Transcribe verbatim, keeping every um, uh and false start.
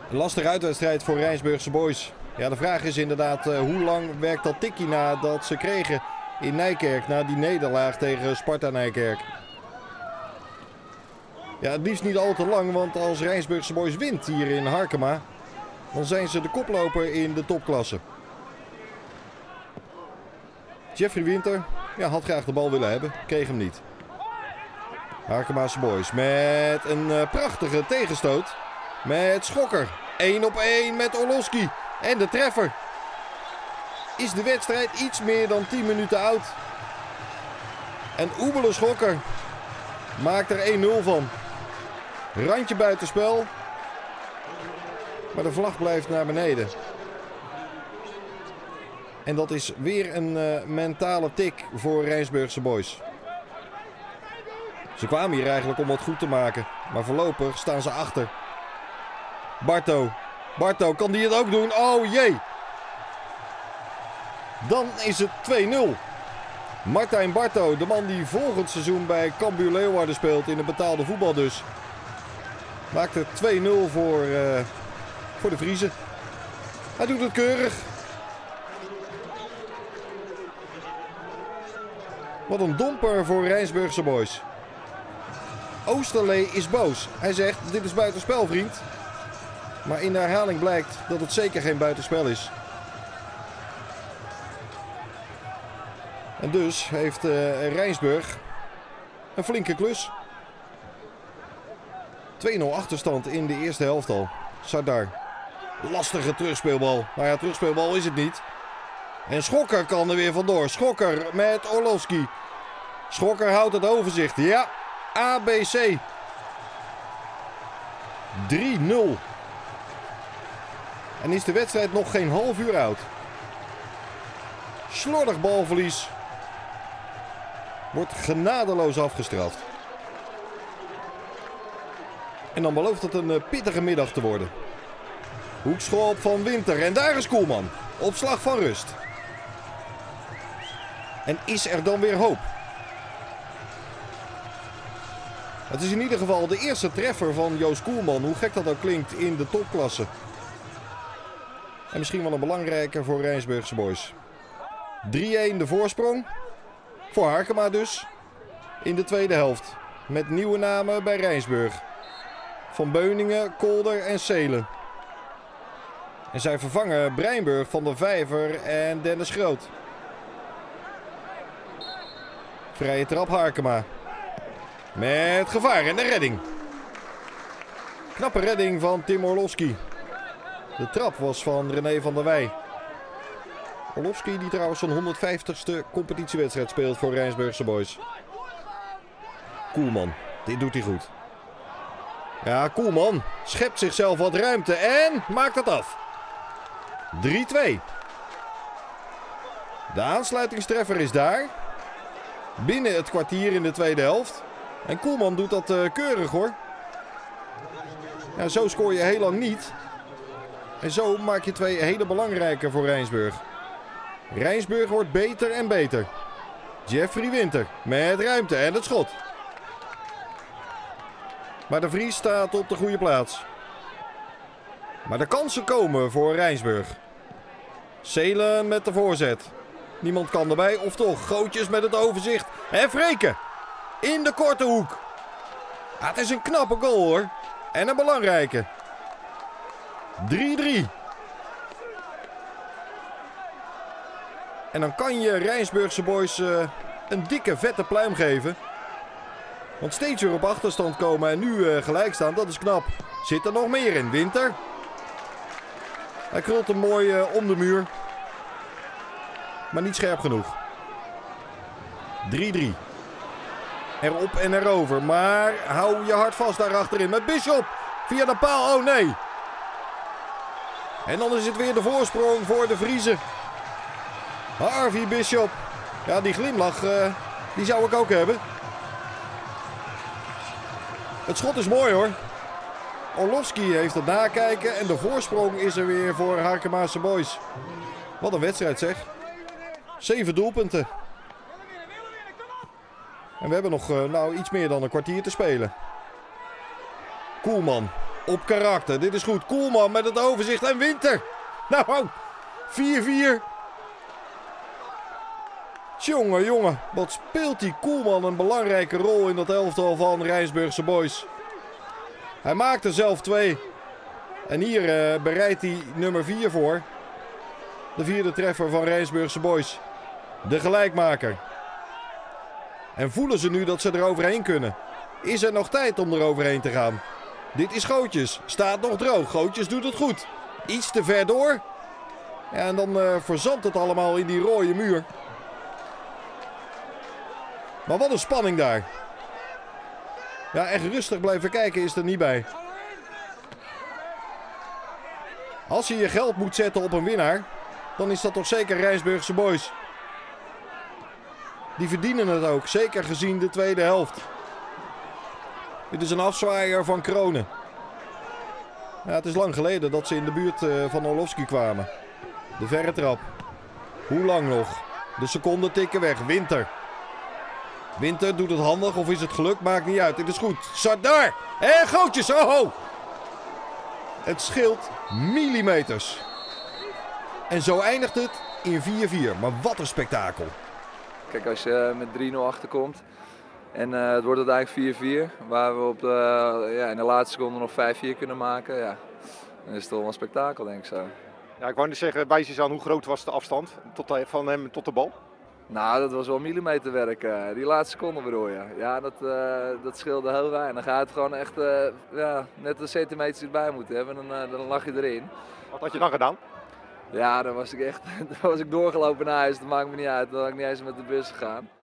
Een lastige uitwedstrijd voor Rijnsburgse Boys. Ja, de vraag is inderdaad uh, hoe lang werkt dat tikkie na dat ze kregen in Nijkerk na die nederlaag tegen Sparta Nijkerk. Ja, het liefst niet al te lang, want als Rijnsburgse Boys wint hier in Harkema, dan zijn ze de koploper in de topklasse. Jeffrey Winter ja, had graag de bal willen hebben, kreeg hem niet. Harkemaanse Boys met een uh, prachtige tegenstoot met Schokker. één op één met Orlowski. En de treffer. Is de wedstrijd iets meer dan tien minuten oud. En Oebele Schokker maakt er één nul van. Randje buitenspel. Maar de vlag blijft naar beneden. En dat is weer een uh, mentale tik voor Rijnsburgse Boys. Ze kwamen hier eigenlijk om wat goed te maken. Maar voorlopig staan ze achter. Barto. Barto, kan die het ook doen? Oh jee. Dan is het twee nul. Martijn Barto, de man die volgend seizoen bij Cambuur Leeuwarden speelt in het betaalde voetbal dus. Maakt er twee nul voor, uh, voor de Vriezen. Hij doet het keurig. Wat een domper voor Rijnsburgse Boys. Oosterlee is boos. Hij zegt, dit is buitenspel, vriend. Maar in de herhaling blijkt dat het zeker geen buitenspel is. En dus heeft uh, Rijnsburg een flinke klus. twee nul achterstand in de eerste helft al. Sardar. Lastige terugspeelbal. Maar ja, terugspeelbal is het niet. En Schokker kan er weer vandoor. Schokker met Orlowski. Schokker houdt het overzicht. Ja, A B C. drie nul. En is de wedstrijd nog geen half uur oud. Slordig balverlies. Wordt genadeloos afgestraft. En dan belooft het een pittige middag te worden. Hoekschop van Winter. En daar is Koelman. Op slag van rust. En is er dan weer hoop? Het is in ieder geval de eerste treffer van Joost Koelman. Hoe gek dat ook klinkt in de topklasse. En misschien wel een belangrijke voor Rijnsburgse Boys. drie-een de voorsprong. Voor Harkema dus. In de tweede helft. Met nieuwe namen bij Rijnsburg. Van Beuningen, Kolder en Seelen. En zij vervangen Breinburg, Van der Vijver en Dennis Groot. Vrije trap Harkema. Met gevaar en de redding. Knappe redding van Tim Orlowski. De trap was van René van der Wij. Orlowski die trouwens zijn honderdvijftigste competitiewedstrijd speelt voor Rijnsburgse Boys. Koelman, dit doet hij goed. Ja, Koelman schept zichzelf wat ruimte en maakt het af. drie twee. De aansluitingstreffer is daar. Binnen het kwartier in de tweede helft. En Koelman doet dat uh, keurig hoor. Ja, zo scoor je heel lang niet. En zo maak je twee hele belangrijke voor Rijnsburg. Rijnsburg wordt beter en beter. Jeffrey Winter met ruimte en het schot. Maar de Vries staat op de goede plaats. Maar de kansen komen voor Rijnsburg. Seelen met de voorzet. Niemand kan erbij, of toch? Grootjes met het overzicht. En Vreken. In de korte hoek. Ah, het is een knappe goal hoor. En een belangrijke. drie drie. En dan kan je Rijnsburgse Boys uh, een dikke vette pluim geven. Want steeds weer op achterstand komen en nu uh, gelijk staan, dat is knap. Zit er nog meer in? Winter. Hij krult hem mooi uh, om de muur. Maar niet scherp genoeg. drie drie. Erop en erover. Maar hou je hart vast daar achterin. Met Bisschop. Via de paal. Oh nee. En dan is het weer de voorsprong voor de Vriezen. Harvey Bisschop. Ja, die glimlach, uh, die zou ik ook hebben. Het schot is mooi hoor. Orlowski heeft het nakijken en de voorsprong is er weer voor Harkemaanse Boys. Wat een wedstrijd zeg. Zeven doelpunten. En we hebben nog uh, nou, iets meer dan een kwartier te spelen. Koelman op karakter. Dit is goed. Koelman met het overzicht en Winter. Nou, vier vier. Jongen, jongen. Wat speelt die Koelman een belangrijke rol in dat elftal van Rijnsburgse Boys. Hij maakt er zelf twee. En hier uh, bereidt hij nummer vier voor. De vierde treffer van Rijnsburgse Boys. De gelijkmaker. En voelen ze nu dat ze er overheen kunnen? Is er nog tijd om er overheen te gaan? Dit is Gootjes. Staat nog droog. Gootjes doet het goed. Iets te ver door. Ja, en dan uh, verzandt het allemaal in die rode muur. Maar wat een spanning daar. Ja, echt rustig blijven kijken is er niet bij. Als je je geld moet zetten op een winnaar, dan is dat toch zeker Rijnsburgse Boys. Die verdienen het ook, zeker gezien de tweede helft. Dit is een afzwaaier van Kronen. Ja, het is lang geleden dat ze in de buurt uh, van Orlovski kwamen. De verre trap. Hoe lang nog? De seconden tikken weg. Winter. Winter doet het handig of is het geluk? Maakt niet uit. Dit is goed. Sardar. En Gootjes. Oh, oh. Het scheelt millimeters. En zo eindigt het in vier vier. Maar wat een spektakel. Kijk, als je met drie nul achterkomt en uh, het wordt uiteindelijk vier vier, waar we op de, uh, ja, in de laatste seconde nog vijf vier kunnen maken, ja, dan is het toch wel een spektakel, denk ik zo. Ja, ik wou net zeggen, wijs eens aan hoe groot was de afstand tot de, van hem tot de bal? Nou, dat was wel millimeterwerk. Uh, die laatste seconde bedoel je. Ja, dat, uh, dat scheelde heel weinig. Dan ga je het gewoon echt uh, ja, net een centimeter erbij moeten hebben en dan, uh, dan lag je erin. Wat had je dan gedaan? Ja, dan was ik echt dan was ik doorgelopen naar huis. Dat maakt me niet uit. Dan had ik niet eens met de bus gegaan.